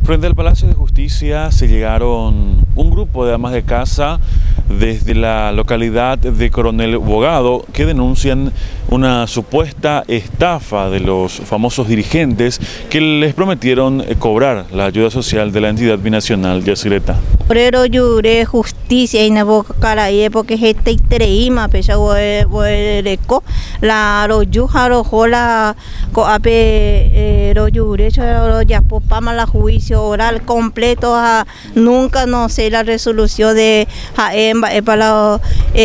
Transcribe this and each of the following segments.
Frente al Palacio de Justicia se llegaron un grupo de amas de casa desde la localidad de Coronel Bogado que denuncian una supuesta estafa de los famosos dirigentes que les prometieron cobrar la ayuda social de la entidad binacional Yacyretá. Pero lloré justicia y na boca caraí porque gente itreima pesa reco la royujaro jola coape lloré ya popama la juicio oral completo nunca no sé la resolución de jaemba para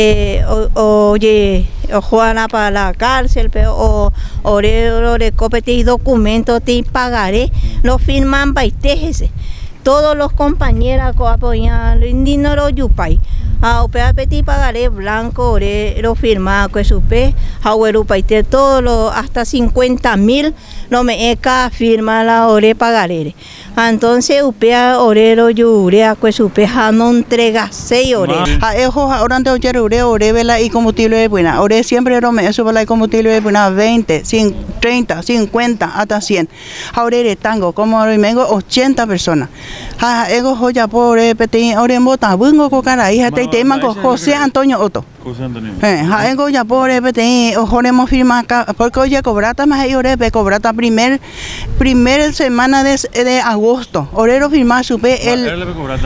oye Juana para la cárcel pero orero de copete y documentos te pagaré lo firman baitejese. Todos los compañeros que apoyan el dinero yupay a upea peti pagaré blanco ore lo firma que supe a uerupaite todos los hasta 50.000 no me eca firma la ore pagaré entonces upea orero yure a que supe a no entrega 6 ore a ejo ahora ante ore vela y combustible de buena ore siempre no me eso vela y combustible de buena 20 30 50 hasta 100 ahora tango como vengo 80 personas ego joya pobre peti ore bota bungo co cara hija tema con José Antonio Otto. Ego ya pobre peti ojoremos firma porque oye cobrata más ahí ore cobrata primer semana de agosto orero firma supe el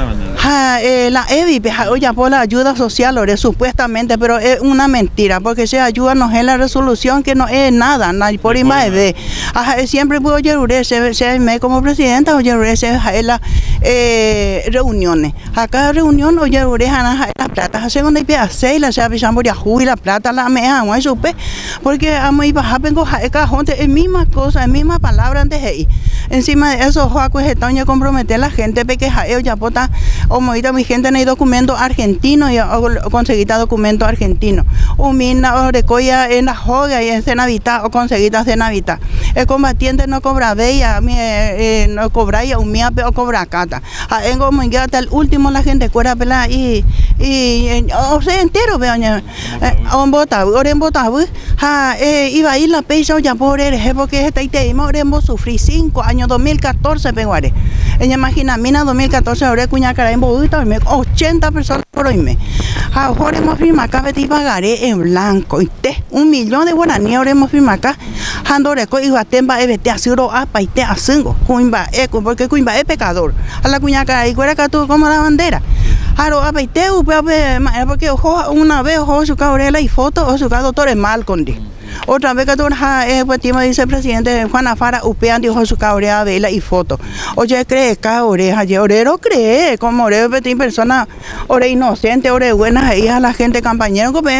la EBI oye por la ayuda social ore supuestamente pero es una mentira porque se ayuda no es la resolución que no es nada por más de siempre puedo oye se me como presidenta oye se la reuniones acá reunión oye la plata segunda y pia 6 la se avisan por y la plata la me hago eso porque amo y baja vengo cajón es misma cosa es misma palabra antes de ahí encima de eso Joaco es estaño comprometer a la gente porque jaeo ya pota o moita mi gente no hay documento argentino y conseguita documento argentino o mina o recoya en la joya y en Senavita o conseguita Senavita el combatiente no cobra bella no cobra ya un mía pero cobra cata engo hasta el último la gente cuera pela y o sea entero veo on bota oren bota iba a ir la peso ya pobre porque esta tema oremos sufrí 5 años 2014 peguare ella imagina mina 2014 ahora cuña cara en Bogotá 80 personas por hoy me oremos firma acá beti pagaré en blanco y 1 millón de guaraní oremos firma acá andore co iba temba ebete asuro apa y te asengo cuimba porque cuimba es pecador a la cuña cara y cuera tú como la bandera Aro apaiteu porque una vez ojo su cabrela y foto o su doctor es mal con otra vez que tú pues dice el presidente Juana Fara upean dijo su cabrea vela y foto oye cree ca oreja ye orero cree como orero petit persona ore inocente ore buenas ahí a la gente compañero que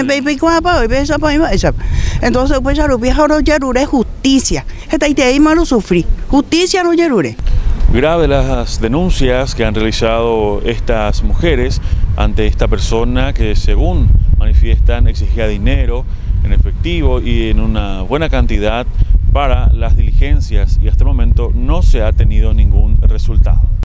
entonces pues ya lo viejo oro yerure justicia esta y te ahí malo sufrí justicia no yerure. Grave las denuncias que han realizado estas mujeres ante esta persona que según manifiestan exigía dinero en efectivo y en una buena cantidad para las diligencias y hasta el momento no se ha tenido ningún resultado.